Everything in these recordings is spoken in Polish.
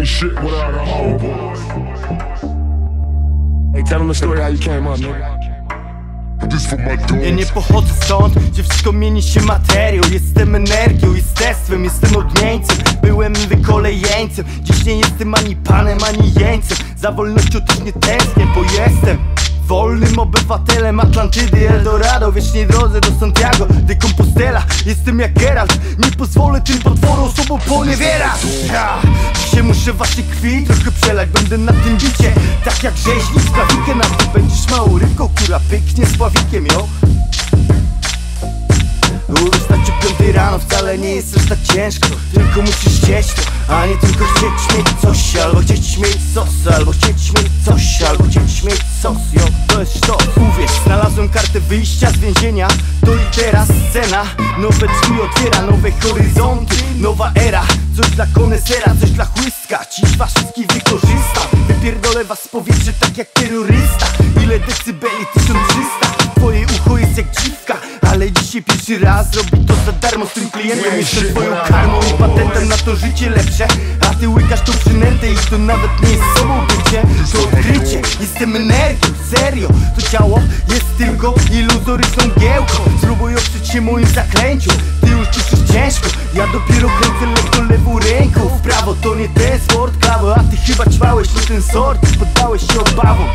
ain't shit without a homeboy. Hey, tell them the story how you came up, nigga. Ja nie pochodzę stąd, gdzie wszystko mieni się materią. Jestem energią, jestestwem, jestem odmieńcem. Byłem wykolejeńcem, dziś nie jestem ani panem, ani jeńcem. Za wolnością też nie tęsknię, bo jestem wolnym obywatelem Atlantydy, Eldorado. Wiecznej drodze do Santiago de Compostela. Jestem jak Geralt, nie pozwolę tym potworom sobą poniewierać. Dzisiaj muszę waszej krwi trochę przelać. Będę na tym bicie, tak jak rzeźnik z prawikiem. A ty będziesz małą rybką, która pyknie z pławikiem, jo. Wstać o 5 rano wcale nie jest aż tak ciężko. Tylko musisz chcieć to, a nie tylko chcieć mieć coś. Albo chcieć mieć sos, albo chcieć mieć coś, albo chcieć mieć sos, jo. To jest sztos. Uwierz, znalazłem kartę wyjścia z więzienia. To i teraz scena, nowe drzwi otwiera, nowe horyzonty, nowa era. Coś dla konesera, coś dla chłystka. Dziś was wszystkich wykorzystam. Wypierdolę was z powietrza tak jak terrorysta. Ile decybeli? 1300. Twoje ucho jest jak dziwka, ale dzisiaj pierwszy raz robi to za darmo. Z tym klientem jestem twoją karmą i patentem na to życie lepsze. A ty łykasz tą przynętę i to nawet nie jest sobą bycie. To odkrycie, jestem energią, serio. To ciało jest tylko iluzoryczną giełką. Spróbuj oprzeć się moim zaklęciu. Ty już cieszysz ciężko, ja dopiero kręcę lekko lewą ręką. W prawo to nie ten sport, klawo. A ty chyba ćwałeś nie ten sort i poddałeś się obawom.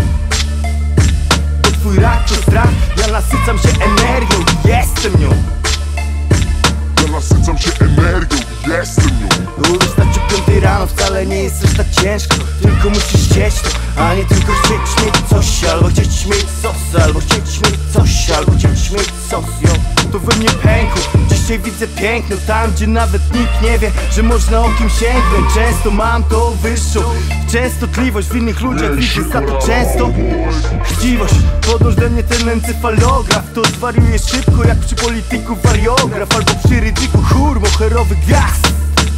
Twój rak to strach, ja nasycam się energią i jestem nią. Ja nasycam się energią i jestem nią. Wstać o 5 rano wcale nie jest aż tak ciężko. Tylko musisz chcieć to, a nie tylko chcieć mieć coś. Albo chcieć mieć sos, albo chcieć mieć coś, albo chcieć mieć sos, jo. To we mnie pękło, dzisiaj widzę piękno. Tam gdzie nawet nikt nie wie, że można o kim sięgnąć. Często mam to wyższą częstotliwość w innych ludziach, widzę za to często chciwość. Podłóż do mnie ten encefalograf. To zwariuje szybko jak przy polityku wariograf. Albo przy ryzyku chór moherowych gwiazd.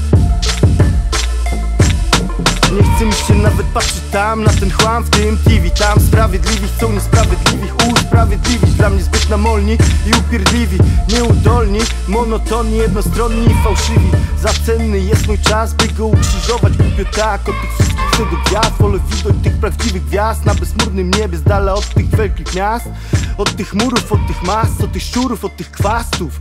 Nie chce mi się nawet patrzeć tam na ten chłam w tym TV. Tam sprawiedliwi chcą niesprawiedliwych usprawiedliwić. Dla mnie zbyt namolni i upierdliwi, nieudolni, monotonni, jednostronni i fałszywi. Za cenny jest mój czas, by go ukrzyżować. Głupio tak, od tych wszystkich chcę do gwiazd. Wolę widok tych prawdziwych gwiazd na bezmurnym niebie, z dala od tych wielkich miast. Od tych murów, od tych mas, od tych szczurów, od tych chwastów.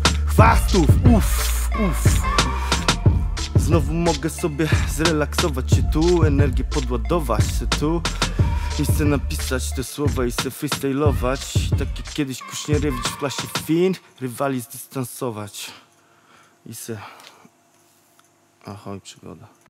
Znowu mogę sobie zrelaksować się tu, energię podładować się tu. I chcę napisać te słowa i se freestylować. Tak jak kiedyś Kusznierewicz w klasie Fin, rywali zdystansować. I se... Ahoj, przygoda.